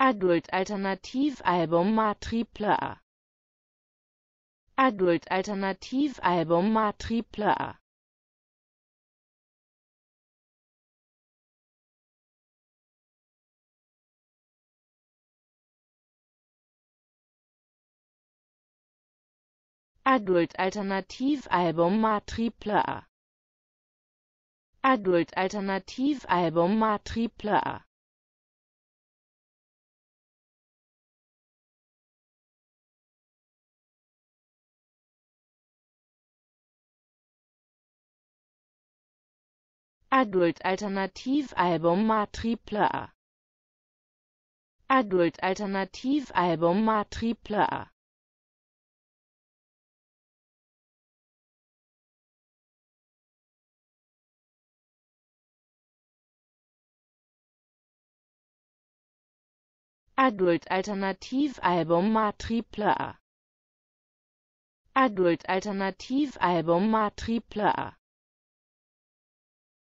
Adult Alternativalbum Triple A. Adult Alternativalbum Triple A. Adult Alternativalbum Triple A. Adult Alternativalbum Triple A. Adult Alternativalbum Triple A. Adult Alternativalbum Triple A. Adult Alternativalbum Triple A. Adult Alternativalbum Triple A.